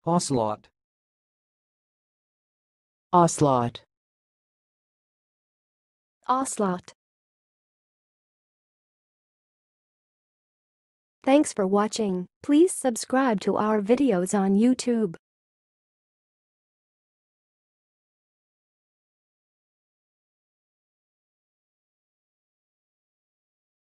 auslaut, auslaut, auslaut. Thanks for watching. Please subscribe to our videos on YouTube.